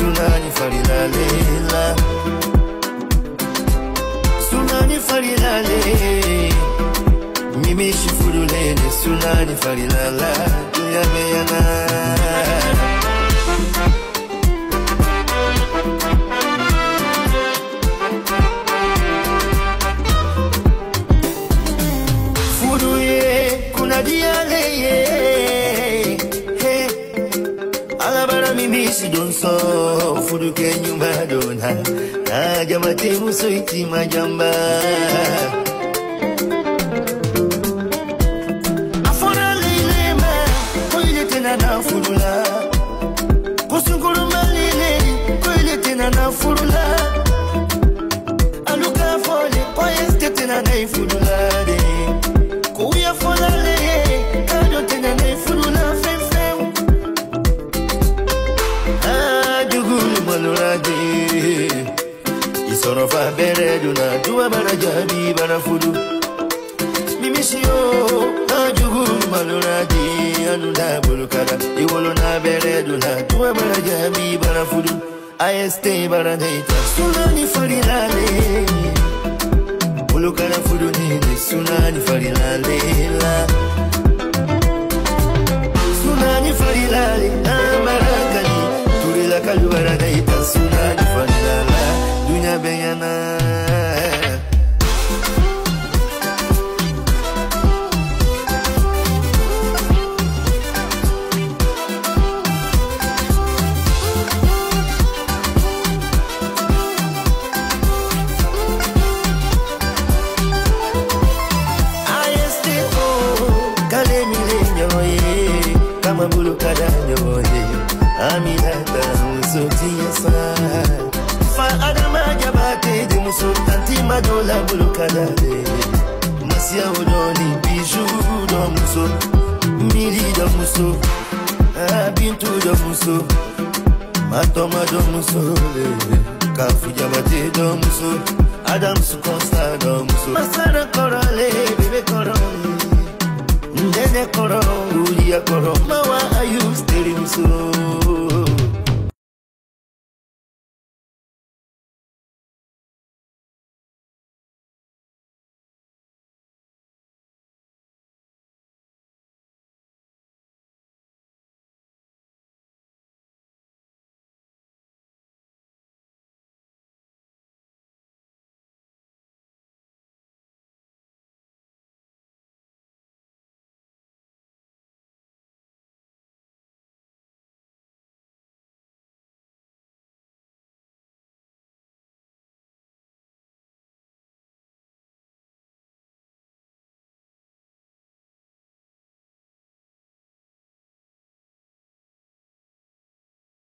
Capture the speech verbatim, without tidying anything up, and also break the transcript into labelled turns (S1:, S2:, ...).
S1: Sunani farila lela Sunani farila le Mimi shifurulene Sunani farila la Duya meyana Furuye kuna diale ye Hey Alabara mimi si don so Furu ke nyumba dona Na jamate muso iti majamba Afona lile ma Koile tena na furula Kusunguru malile Koile tena na furula Aluka fole Koile tena na furula Kuya fola le Kado tena na furula Fem fem Ah Jugulu malurade Isono fa bere duna Dua bara jabi bara fudu Mimishio Ajugulu malurade Anunda bulukada Iwolo na bere duna Dua bara jabi bara fudu I stay bara neita Sunani farilale Bulukada fudu nini Sunani farilale Sunani farilale Amarakani Turila kalubara neita Sunani farilale Dunya beyana Kama bulukada nyoye Aminata musoti yasa Fa adama jabate de muso Tanti madola bulukada de Masia udoni bijou do muso Mili do muso Bintu do muso Matoma do muso Kafu jabate do muso Adam su consta do muso Masara korale, bebe korale Nene koro, ulia koro, mawa ayu steri muso